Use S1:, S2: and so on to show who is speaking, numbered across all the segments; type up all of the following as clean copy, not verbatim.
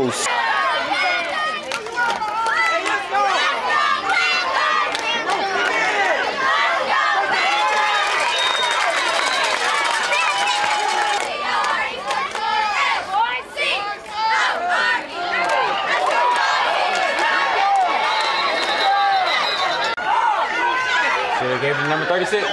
S1: Oh.
S2: So they gave him number 36.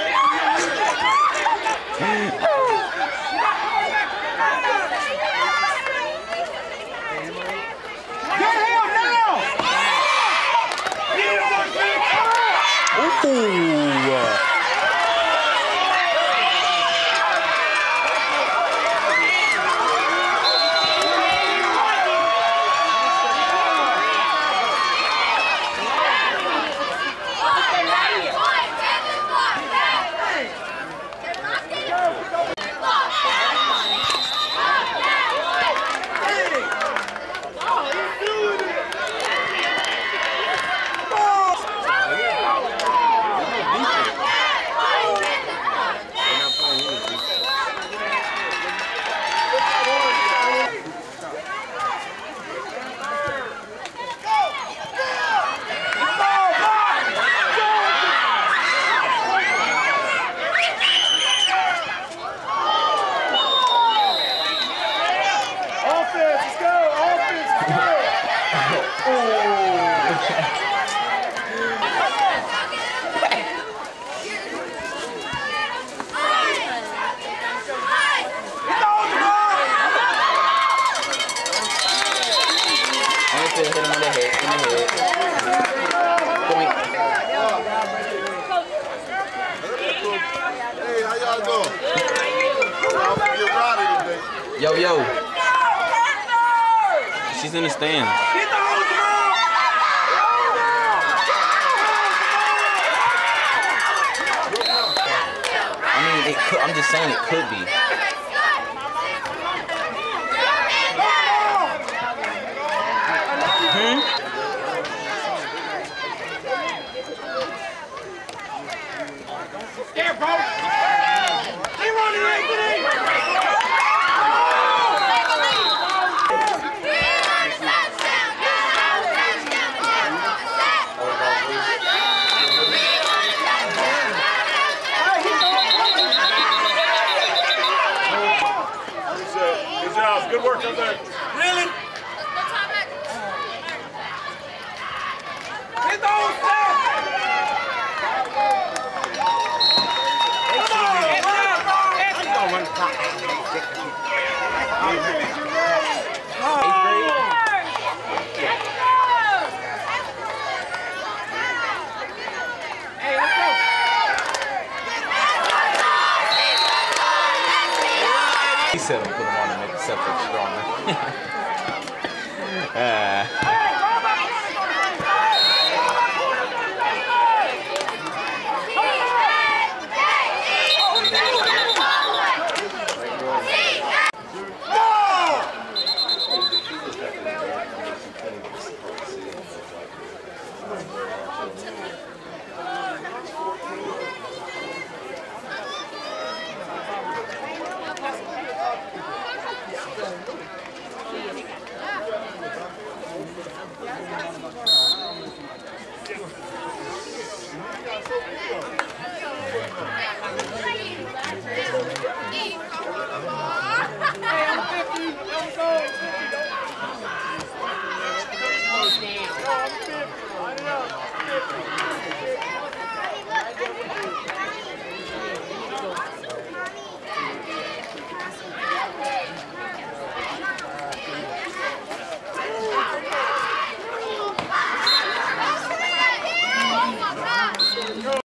S1: Hit him in the head. Point.
S3: Hey, how y'all doing?
S1: Yo. She's in the stands. I mean, it could, I'm just saying it could be.
S4: Yeah, bro. He won the ring today.
S3: Good job. Good work up there.
S4: Really? Hit those steps.
S1: He said I'll put him on to make the septic stronger.